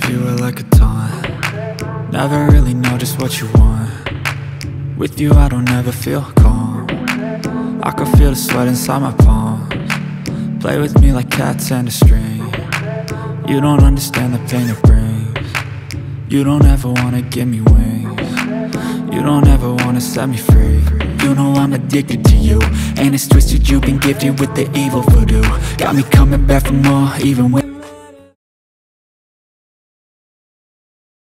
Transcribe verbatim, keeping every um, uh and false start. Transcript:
you are like a taunt. Never really know just what you want. With you I don't ever feel calm. I can feel the sweat inside my palms. Play with me like cats and a string. You don't understand the pain it brings. You don't ever wanna give me wings. You don't ever wanna set me free. You know I'm addicted to you, and it's twisted, you've been gifted with the evil voodoo. Got me coming back for more, even when